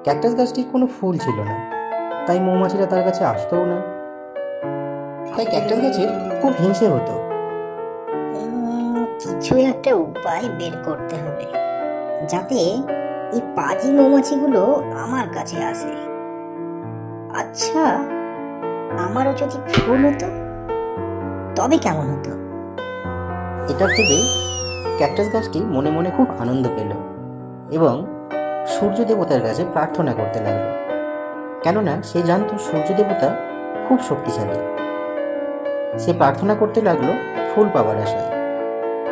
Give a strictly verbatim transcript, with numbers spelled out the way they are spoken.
Cactus গাছটির কোনো ফুল ছিল না, তাই মৌমাছিরা তার কাছে আসতোও না। তাই ক্যাকটাস গাছের খুব হিংসে হতো। কিছু একটা উপায় বের করতে হবে যাতে এই পাজি মৌমাছিগুলো আমার কাছে আসে। আচ্ছা, আমারও যদি ফুল হতো তবে কেমন হতো? এটা ভেবে ক্যাকটাস গাছটি মনে মনে খুব আনন্দ পেল এবং সূর্য দেবতার কাছে প্রার্থনা করতে লাগলো, কেননা সে জানত সূর্য দেবতা খুব শক্তিশালী। সে প্রার্থনা করতে লাগলো ফুল পাওয়ার আশায়।